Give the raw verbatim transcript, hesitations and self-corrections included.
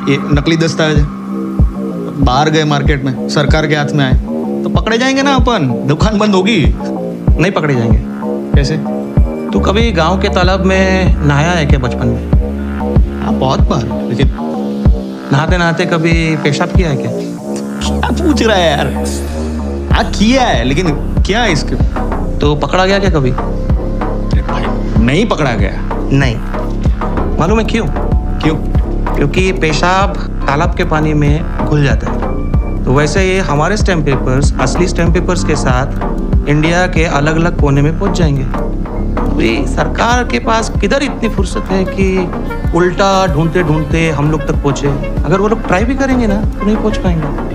ये नकली दस्तावेज है, बाहर गए मार्केट में, सरकार के हाथ में आए तो पकड़े जाएंगे ना अपन, दुकान बंद होगी। नहीं पकड़े जाएंगे। कैसे? तू कभी गांव के तालाब में नहाया है क्या बचपन में? हाँ बहुत बार, लेकिन नहाते नहाते कभी पेशाब किया है क्या? क्या पूछ रहा है यार? हाँ किया है, लेकिन क्या है इसके? तो पकड़ा गया क्या कभी? भाई नहीं पकड़ा गया। नहीं। मालूम है क्यों? क्यों? क्योंकि पेशाब तालाब के पानी में घुल जाता है। तो वैसे ये हमारे स्टैम्प पेपर्स असली स्टैम्प पेपर्स के साथ इंडिया के अलग अलग कोने में पहुंच जाएंगे। अभी सरकार के पास किधर इतनी फुर्सत है कि उल्टा ढूंढते ढूंढते हम लोग तक पहुंचे। अगर वो लोग ट्राई भी करेंगे ना तो नहीं पहुंच पाएंगे।